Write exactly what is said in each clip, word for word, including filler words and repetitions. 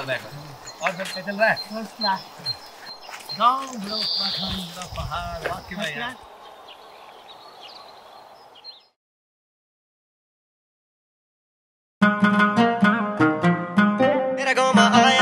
देखो। और फिर क्या चल रहा है? गाँव बड़ा उत्तराखंड बड़ा पहाड़ वाकई में यार। मेरा गाँव में आया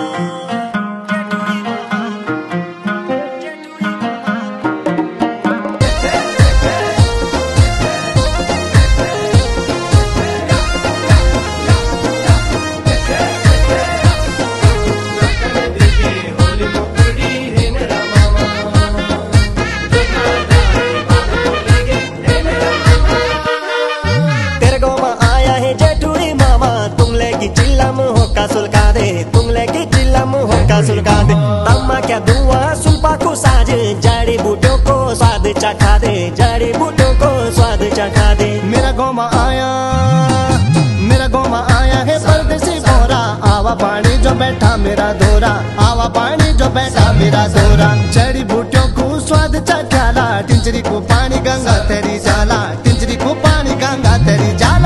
सुलका दे तुम लेके चिल्ला मुँह का सुलका दे तम्मा क्या दुआ सुल्पा को साज जड़ी बूटों को स्वाद चखा दे जड़ी बूटों को स्वाद चखा दे। मेरा गाँव में आया मेरा गाँव में आया है परदेसी भोरा आवा पानी जो बैठा मेरा धोरा आवा पानी जो बैठा मेरा धोरा जड़ी बूटों को स्वाद चखाला टिंचरी को पानी गंगा तेरी जाला टिंचरी को पानी गंगा तेरी जाला।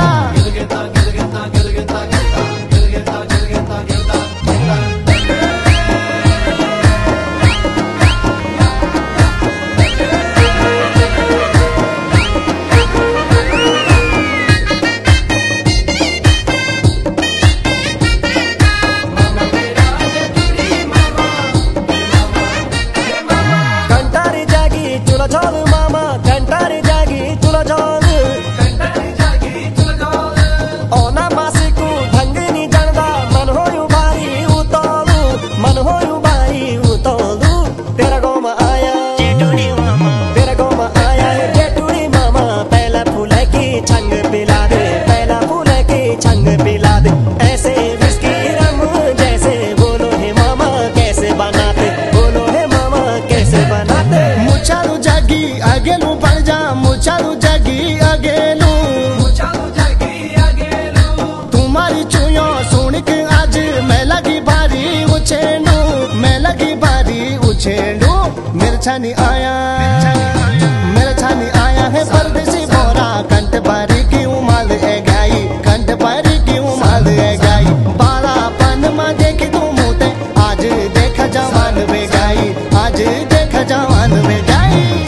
अगेलू बढ़ जा मुचारू जगी अगेलू तुम्हारी चुयो सुन के आज मैं लगी भारी उछेलू मैं लगी भारी उछेलू मेरे छानी आया मेरे छानी आया है परदेसी भोरा कंठ बारी की उमाल है गाई कंठ बारी की उमाल है गाई बाला पन में देखी तू मुते आज देखा जवान वे गाई आज देखा जवान वे गाई।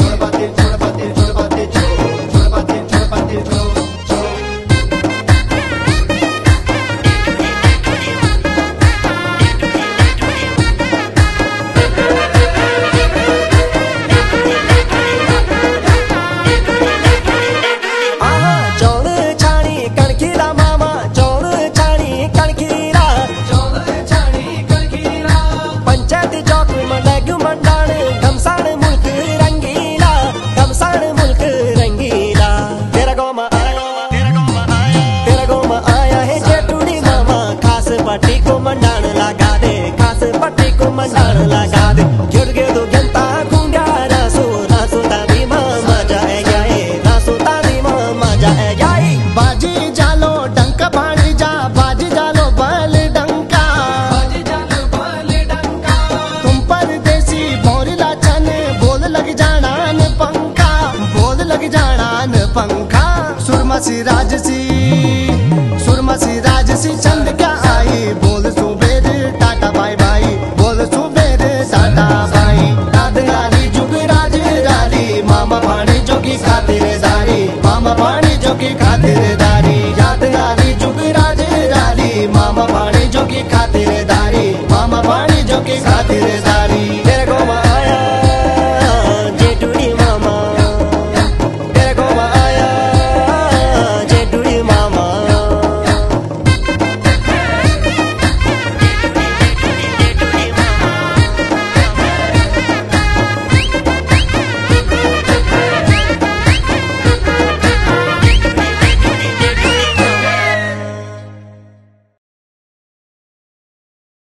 पट्टी को मंडान लगा दे खास पट्टी को मंडान लगा दे गिर गिर दो जनता गुंडा रासो रासो तादी मां मजा है जाए रासो तादी मां मजा है जाए। बाजी जालो डंका भाड़ी जा बाजी जालो बल डंका बाजी जालो बल डंका तुम परदेसी भोरी लाचन बोल लग जाना न पंखा बोल लग जाना न पंखा सुरमा सी राजसी सुरमा सी राजसी चंद